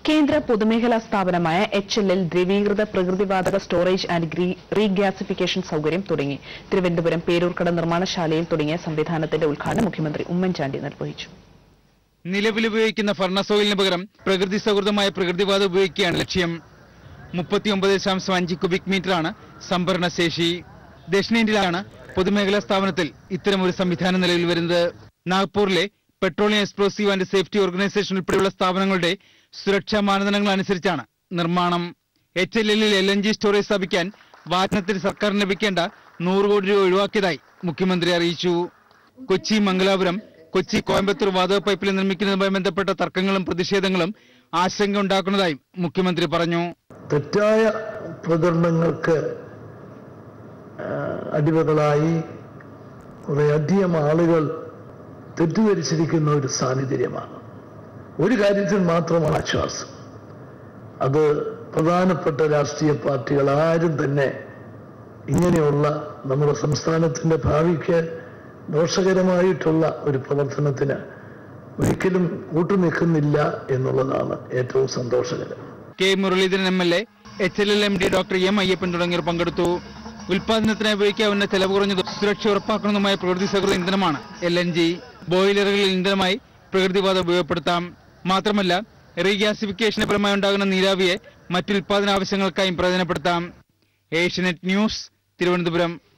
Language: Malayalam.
കേന്ദ്ര പൊതുമേഖലാ സ്ഥാപനമായ HLL ദ്രവീകൃത പ്രകൃതിവാതക സ്റ്റോറേജ് ആൻഡ് റീഗ്യാസിഫിക്കേഷൻ സൌകര്യം തുടങ്ങി. തിരുവനന്തപുരം പേരൂർക്കട നിർമ്മാണശാലയിൽ തുടങ്ങിയ സംവിധാനത്തിന്റെ ഉദ്ഘാടനം മുഖ്യമന്ത്രി ഉമ്മൻചാണ്ടി നിർവഹിച്ചു. നിലവിലുപയോഗിക്കുന്ന ഫർണസ് ഓയിലിന് പകരം പ്രകൃതി സൗഹൃദമായ പ്രകൃതിവാതകം ഉപയോഗിക്കുകയാണ് ലക്ഷ്യം. 39.5 ക്യൂബിക് മീറ്ററാണ് സംഭരണ ശേഷി. ദക്ഷിണേന്ത്യയിലാണ് പൊതുമേഖലാ സ്ഥാപനത്തിൽ ഇത്തരമൊരു സംവിധാനം നിലവിൽ വരുന്നത്. നാഗ്പൂരിലെ petroleum explosive and safety organisation ഉൾപ്പെടെയുള്ള സ്ഥാപനങ്ങളുടെ സുരക്ഷാ മാനദണ്ഡങ്ങൾ അനുസരിച്ചാണ് നിർമ്മാണം. HLL-ൽ LNG സ്റ്റോറേജ് സ്ഥാപിക്കാൻ വാഹനത്തിന് സർക്കാരിന് ലഭിക്കേണ്ട 100 കോടി രൂപ ഒഴിവാക്കിയതായി മുഖ്യമന്ത്രി അറിയിച്ചു. കൊച്ചി മംഗലാപുരം കൊച്ചി കോയമ്പത്തൂർ വാതക പൈപ്പിൽ നിർമ്മിക്കുന്നതുമായി ബന്ധപ്പെട്ട തർക്കങ്ങളും പ്രതിഷേധങ്ങളും ആശങ്ക ഉണ്ടാക്കുന്നതായും മുഖ്യമന്ത്രി പറഞ്ഞു. തെറ്റായ പ്രചരണങ്ങൾക്ക് അടിമകളായി കുറേയധികം ആളുകൾ തെറ്റിദ്ധരിച്ചിരിക്കുന്ന ഒരു സാഹചര്യമാണ്. ഒരു കാര്യത്തിൽ മാത്രമാണ് ആശ്വാസം. അത് പ്രധാനപ്പെട്ട രാഷ്ട്രീയ പാർട്ടികൾ ആരും തന്നെ ഇങ്ങനെയുള്ള നമ്മുടെ സംസ്ഥാനത്തിന്റെ ഭാവിക്ക് ദോഷകരമായിട്ടുള്ള ഒരു പ്രവർത്തനത്തിന് ഒരിക്കലും കൂട്ടുനിൽക്കുന്നില്ല എന്നുള്ളതാണ് ഏറ്റവും സന്തോഷകരം. K Muraleedharan MLA, HLL MD doctor M Ayyappan തുടങ്ങിയവർ പങ്കെടുത്തു. ഉൽപാദനത്തിനായി ഉപയോഗിക്കാവുന്ന ചെലവ് കുറഞ്ഞതും സുരക്ഷ ഉറപ്പാക്കുന്നതുമായ പ്രകൃതി സൗഹൃദ ഇന്ധനമാണ് LNG. ബോയിലറുകളിൽ ഇന്ധനമായി പ്രകൃതിവാതകം ഉപയോഗപ്പെടുത്താം. മാത്രമല്ല റീഗ്യാസിഫിക്കേഷന് ഫലമായി ഉണ്ടാകുന്ന നീരാവിയെ മറ്റു ഉൽപാദന ആവശ്യങ്ങൾക്കായും പ്രയോജനപ്പെടുത്താം. ഏഷ്യാനെറ്റ് ന്യൂസ്, തിരുവനന്തപുരം.